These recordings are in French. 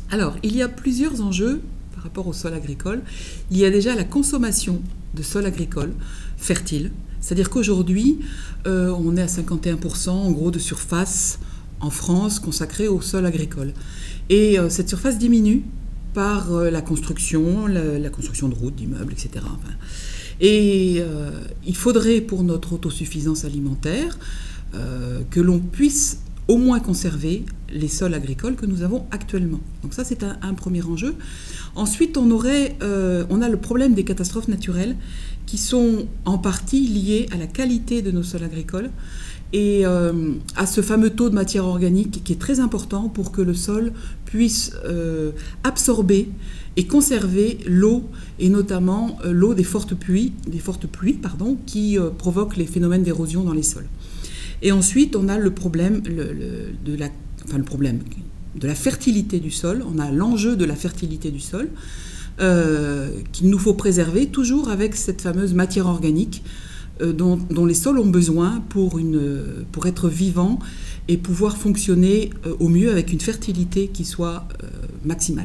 Alors, il y a plusieurs enjeux par rapport au sol agricole. Il y a déjà la consommation de sol agricole fertile, c'est-à-dire qu'aujourd'hui, on est à 51% en gros de surface en France consacrée au sol agricole. Et cette surface diminue par la construction de routes, d'immeubles, etc. Enfin, et il faudrait pour notre autosuffisance alimentaire que l'on puisse au moins conserver les sols agricoles que nous avons actuellement. Donc ça, c'est un premier enjeu. Ensuite, on a le problème des catastrophes naturelles qui sont en partie liées à la qualité de nos sols agricoles et à ce fameux taux de matière organique qui est très important pour que le sol puisse absorber et conserver l'eau, et notamment l'eau des fortes pluies qui provoquent les phénomènes d'érosion dans les sols. Et ensuite, on a le problème de la fertilité du sol. On a l'enjeu de la fertilité du sol qu'il nous faut préserver, toujours avec cette fameuse matière organique dont les sols ont besoin pour être vivants et pouvoir fonctionner au mieux avec une fertilité qui soit maximale.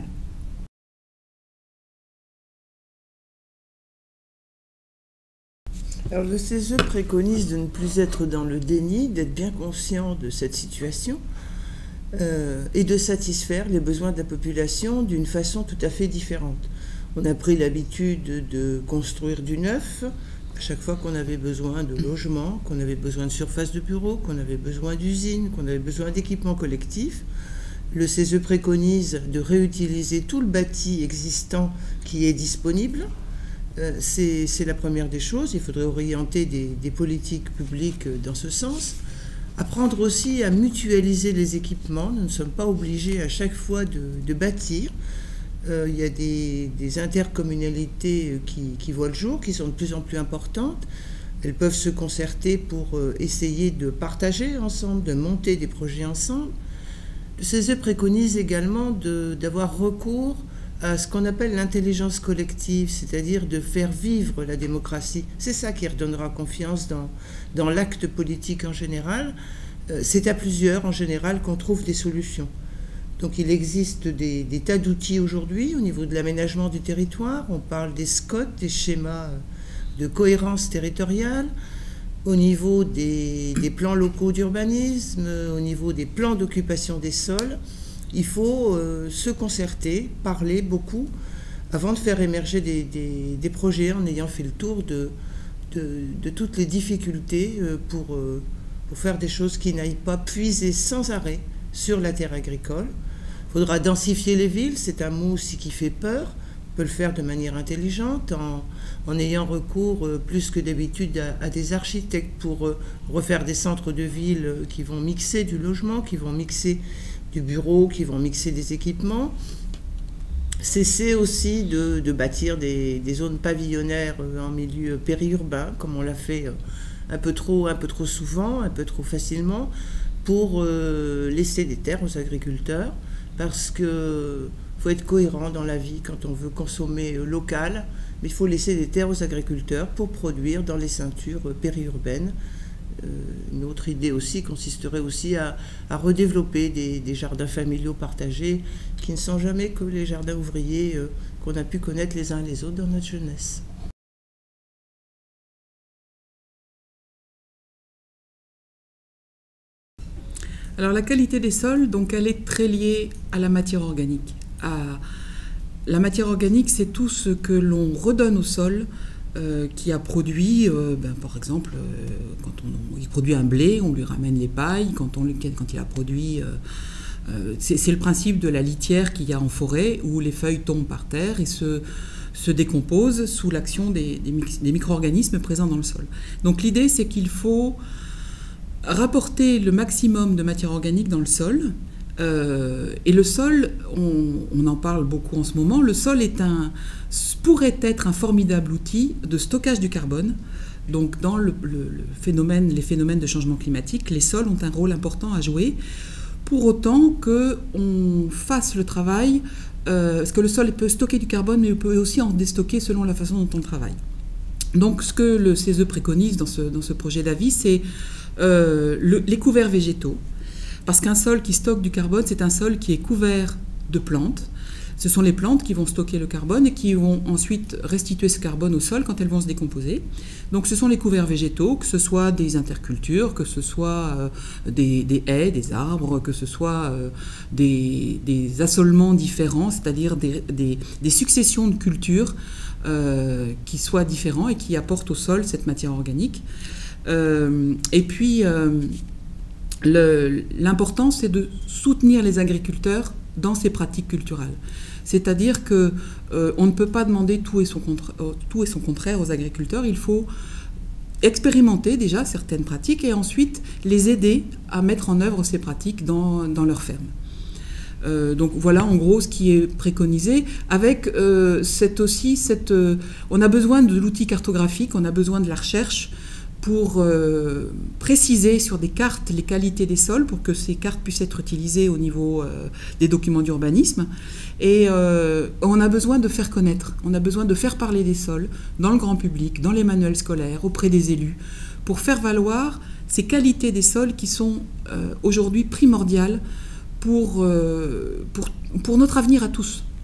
Alors le CESE préconise de ne plus être dans le déni, d'être bien conscient de cette situation et de satisfaire les besoins de la population d'une façon tout à fait différente. On a pris l'habitude de construire du neuf à chaque fois qu'on avait besoin de logements, qu'on avait besoin de surfaces de bureaux, qu'on avait besoin d'usines, qu'on avait besoin d'équipements collectifs. Le CESE préconise de réutiliser tout le bâti existant qui est disponible. C'est la première des choses. Il faudrait orienter des politiques publiques dans ce sens. Apprendre aussi à mutualiser les équipements. Nous ne sommes pas obligés à chaque fois de bâtir. Il y a des intercommunalités qui voient le jour, qui sont de plus en plus importantes. Elles peuvent se concerter pour essayer de partager ensemble, de monter des projets ensemble. Le CESE préconise également d'avoir recours à ce qu'on appelle l'intelligence collective, c'est-à-dire de faire vivre la démocratie. C'est ça qui redonnera confiance dans l'acte politique en général. C'est à plusieurs, en général, qu'on trouve des solutions. Donc il existe des tas d'outils aujourd'hui au niveau de l'aménagement du territoire. On parle des SCOT, des schémas de cohérence territoriale, au niveau des plans locaux d'urbanisme, au niveau des plans d'occupation des sols. Il faut se concerter, parler beaucoup, avant de faire émerger des projets en ayant fait le tour de toutes les difficultés pour faire des choses qui n'aillent pas puiser sans arrêt sur la terre agricole. Il faudra densifier les villes, c'est un mot aussi qui fait peur. On peut le faire de manière intelligente, en ayant recours plus que d'habitude à des architectes pour refaire des centres de ville qui vont mixer du logement, qui vont mixer du bureau, qui vont mixer des équipements. Cesser aussi de bâtir des zones pavillonnaires en milieu périurbain, comme on l'a fait un peu trop souvent, un peu trop facilement, pour laisser des terres aux agriculteurs, parce que faut être cohérent dans la vie quand on veut consommer local, mais il faut laisser des terres aux agriculteurs pour produire dans les ceintures périurbaines. Une autre idée aussi consisterait aussi à redévelopper des jardins familiaux partagés qui ne sont jamais que les jardins ouvriers qu'on a pu connaître les uns les autres dans notre jeunesse. Alors la qualité des sols, donc elle est très liée à la matière organique. La matière organique, c'est tout ce que l'on redonne au sol qui a produit, par exemple, quand il produit un blé, on lui ramène les pailles. Quand il a produit, c'est le principe de la litière qu'il y a en forêt où les feuilles tombent par terre et se décomposent sous l'action des micro-organismes présents dans le sol. Donc l'idée, c'est qu'il faut rapporter le maximum de matière organique dans le sol. Et le sol, on en parle beaucoup en ce moment, le sol pourrait être un formidable outil de stockage du carbone. Donc dans les phénomènes de changement climatique, les sols ont un rôle important à jouer, pour autant qu'on fasse le travail, parce que le sol peut stocker du carbone, mais il peut aussi en déstocker selon la façon dont on travaille. Donc ce que le CESE préconise dans ce projet d'avis, c'est les couverts végétaux. Parce qu'un sol qui stocke du carbone, c'est un sol qui est couvert de plantes. Ce sont les plantes qui vont stocker le carbone et qui vont ensuite restituer ce carbone au sol quand elles vont se décomposer. Donc ce sont les couverts végétaux, que ce soit des intercultures, que ce soit des haies, des arbres, que ce soit des assolements différents, c'est-à-dire des successions de cultures qui soient différents et qui apportent au sol cette matière organique. Et puis l'important, c'est de soutenir les agriculteurs dans ces pratiques culturelles. C'est-à-dire qu'on ne peut pas demander tout et son contraire aux agriculteurs. Il faut expérimenter déjà certaines pratiques et ensuite les aider à mettre en œuvre ces pratiques dans leur ferme. Donc voilà en gros ce qui est préconisé. Avec on a besoin de l'outil cartographique, on a besoin de la recherche pour préciser sur des cartes les qualités des sols, pour que ces cartes puissent être utilisées au niveau des documents d'urbanisme. Et on a besoin de faire connaître, on a besoin de faire parler des sols dans le grand public, dans les manuels scolaires, auprès des élus, pour faire valoir ces qualités des sols qui sont aujourd'hui primordiales pour notre avenir à tous.